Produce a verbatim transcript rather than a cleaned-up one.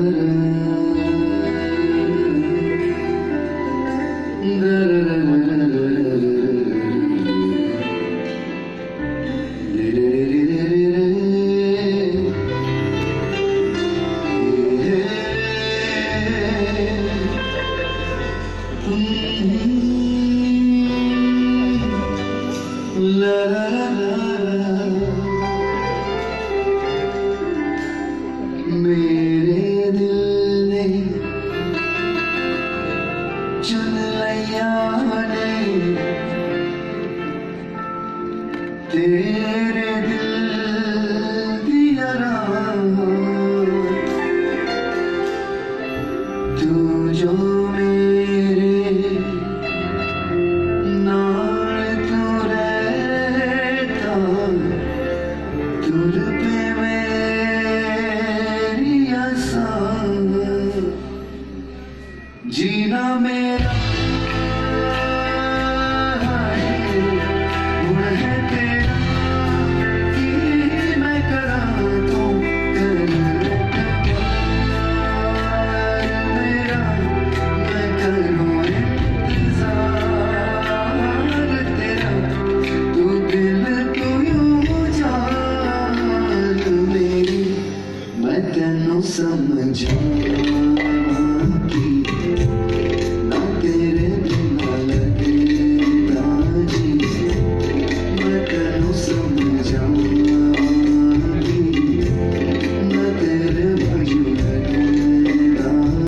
मेरे दिल ने चुन लिया ने तेरे दिल दिया राह तू जो मेरे नाल तू रहता तुर पे मेरी आसान जीना मेरा गुण है तेरा कि मैं करा तो कर मेरा मैं करूँ इंतजार तेरा तू दिल तू यूं जान मेरी मैं तेनू समझूं।